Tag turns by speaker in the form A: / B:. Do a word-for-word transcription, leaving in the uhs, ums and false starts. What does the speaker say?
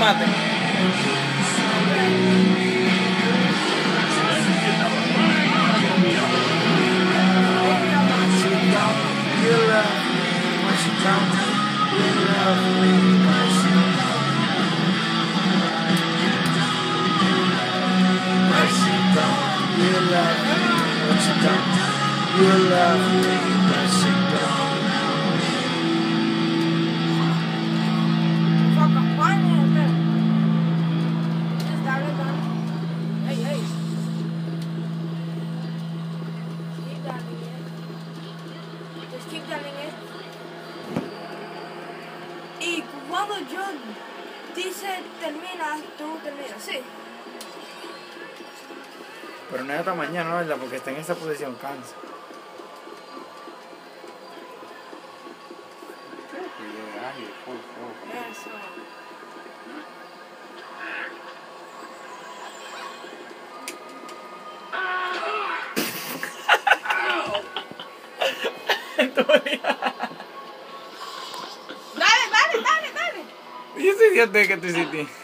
A: maten.
B: You love me, but she don't.
C: Fucking finance, man. Just down it, down. Hey, hey. Keep downing it. Just keep downing it. Y cuando yo dice termina, tú terminas, sí.
A: Pero no es hasta mañana, ¿verdad? Porque está en esa posición, cansa.
C: Eso. Dale, dale, dale, dale.
A: ¿Y ese idiota que tú hiciste?